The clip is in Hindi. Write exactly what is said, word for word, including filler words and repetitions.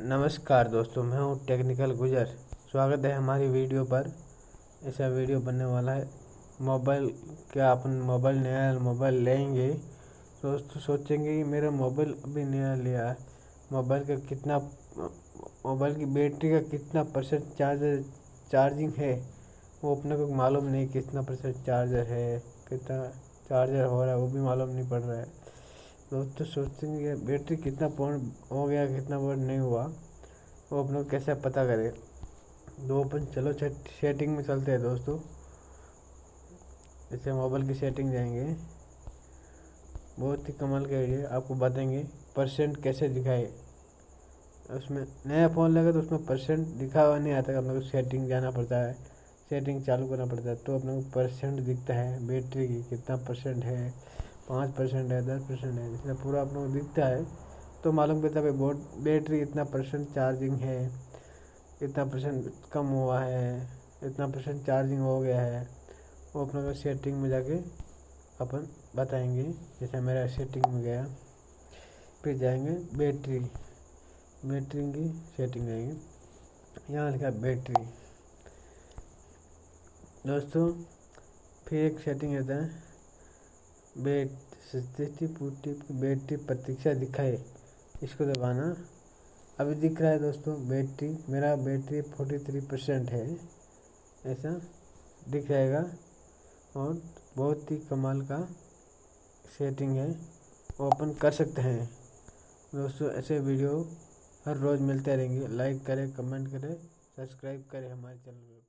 नमस्कार दोस्तों, मैं हूं टेक्निकल गुजर। स्वागत है हमारी वीडियो पर। ऐसा वीडियो बनने वाला है मोबाइल क्या अपन मोबाइल नया मोबाइल लेंगे तो सोचेंगे कि मेरा मोबाइल अभी नया लिया है, मोबाइल का कितना मोबाइल की बैटरी का कितना परसेंट चार्जर चार्जिंग है वो अपने को मालूम नहीं। कितना परसेंट चार्जर है, कितना चार्जर हो रहा है वो भी मालूम नहीं पड़ रहा है। दोस्तों तो सोचेंगे बैटरी कितना पॉइंट हो गया, कितना पॉइंट नहीं हुआ, वो अपने को कैसे पता करें। दो अपन चलो सेटिंग में चलते हैं दोस्तों। जैसे मोबाइल की सेटिंग जाएंगे, बहुत ही कमाल का आइडिया आपको बताएंगे परसेंट कैसे दिखाए। उसमें नया फ़ोन लगा तो उसमें परसेंट दिखा हुआ नहीं आता, अपने को सेटिंग जाना पड़ता है, सेटिंग चालू करना पड़ता है तो अपने को परसेंट दिखता है बैटरी की कितना परसेंट है, पाँच परसेंट है, दस परसेंट है, जितना पूरा अपने को दिखता है तो मालूम पड़ता है भाई बैटरी इतना परसेंट चार्जिंग है, इतना परसेंट कम हुआ है, इतना परसेंट चार्जिंग हो गया है। वो अपने को सेटिंग में जाके अपन बताएंगे। जैसे मेरा सेटिंग में गया, फिर जाएंगे बैटरी बैटरी की सेटिंग जाएंगे, यहाँ लिखा बैटरी दोस्तों। फिर एक सेटिंग रहता है बैट बैटरी प्रतीक्षा दिखाए, इसको दबाना। अभी दिख रहा है दोस्तों बैटरी, मेरा बैटरी फोर्टी थ्री परसेंट है, ऐसा दिख जाएगा। और बहुत ही कमाल का सेटिंग है, वो अपन कर सकते हैं दोस्तों। ऐसे वीडियो हर रोज़ मिलते रहेंगे। लाइक करें, कमेंट करें, सब्सक्राइब करें हमारे चैनल को।